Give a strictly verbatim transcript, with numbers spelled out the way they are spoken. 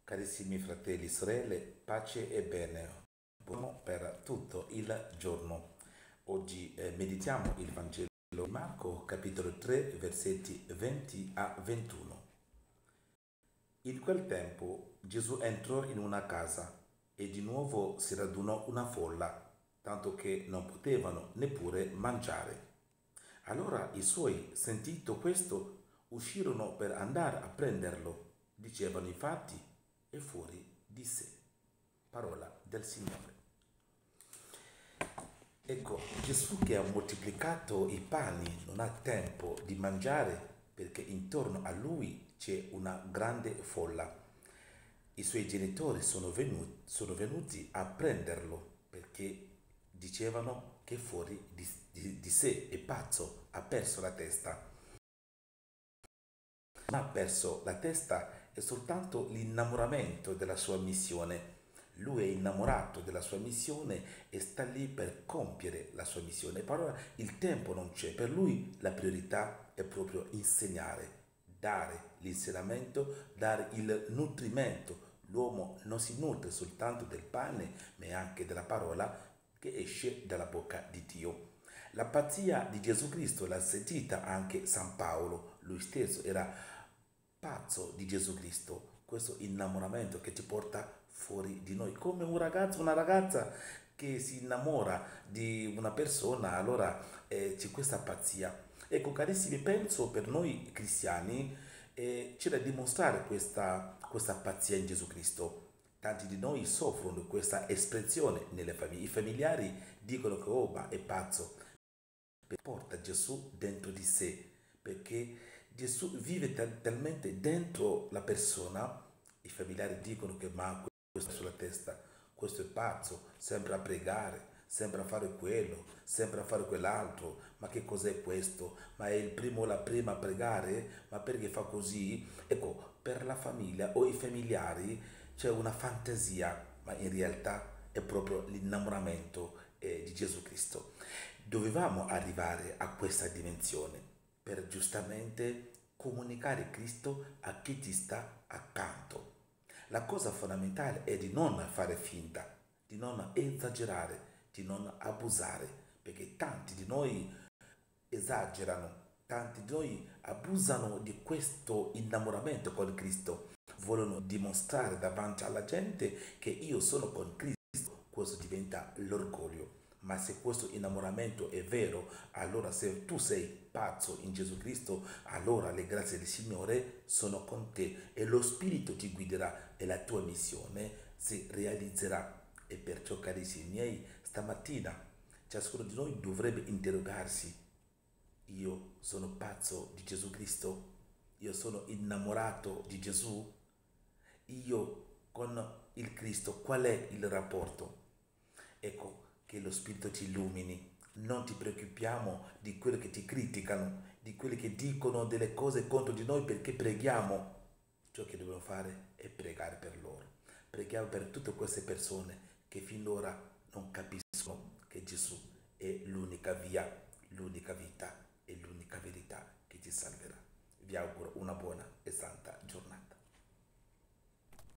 Carissimi fratelli e sorelle, pace e bene, buono per tutto il giorno. Oggi eh, meditiamo il Vangelo di Marco, capitolo tre, versetti venti a ventuno. In quel tempo Gesù entrò in una casa e di nuovo si radunò una folla, tanto che non potevano neppure mangiare. Allora i suoi, sentito questo, uscirono per andare a prenderlo. Dicevano infatti, è fuori di sé. Parola del Signore. Ecco, Gesù che ha moltiplicato i pani non ha tempo di mangiare perché intorno a lui c'è una grande folla. I suoi genitori sono venuti, sono venuti a prenderlo perché dicevano che è fuori di, di, di sé, è pazzo, ha perso la testa. Ma ha perso la testa è soltanto l'innamoramento della sua missione. Lui è innamorato della sua missione e sta lì per compiere la sua missione. Per ora il tempo non c'è, per lui la priorità è proprio insegnare, dare l'insegnamento, dare il nutrimento. L'uomo non si nutre soltanto del pane, ma anche della parola che esce dalla bocca di Dio. La pazzia di Gesù Cristo l'ha sentita anche San Paolo, lui stesso era pazzo di Gesù Cristo, questo innamoramento che ci porta fuori di noi, come un ragazzo, una ragazza che si innamora di una persona, allora eh, c'è questa pazzia. Ecco, carissimi, penso per noi cristiani eh, c'è da dimostrare questa, questa pazzia in Gesù Cristo. Tanti di noi soffrono di questa espressione nelle famiglie. I familiari dicono che oh, ma è pazzo, porta Gesù dentro di sé, perché Gesù vive tal- talmente dentro la persona, i familiari dicono che ma questo è sulla testa, questo è pazzo, sembra pregare, sembra fare quello, sembra fare quell'altro, ma che cos'è questo? Ma è il primo o la prima a pregare? Ma perché fa così? Ecco, per la famiglia o i familiari c'è una fantasia, ma in realtà è proprio l'innamoramento eh, di Gesù Cristo. Dovevamo arrivare a questa dimensione per giustamente comunicare Cristo a chi ti sta accanto. La cosa fondamentale è di non fare finta, di non esagerare, di non abusare, perché tanti di noi esagerano, tanti di noi abusano di questo innamoramento con Cristo, vogliono dimostrare davanti alla gente che io sono con Cristo, questo diventa l'orgoglio. Ma se questo innamoramento è vero, allora se tu sei pazzo in Gesù Cristo, allora le grazie del Signore sono con te e lo Spirito ti guiderà e la tua missione si realizzerà. E perciò, carissimi miei, stamattina ciascuno di noi dovrebbe interrogarsi: io sono pazzo di Gesù Cristo? Io sono innamorato di Gesù? Io con il Cristo qual è il rapporto? Ecco, che lo Spirito ti illumini. Non ti preoccupiamo di quelli che ti criticano, di quelli che dicono delle cose contro di noi perché preghiamo. Ciò che dobbiamo fare è pregare per loro. Preghiamo per tutte queste persone che finora non capiscono che Gesù è l'unica via, l'unica vita e l'unica verità che ti salverà. Vi auguro una buona e santa giornata.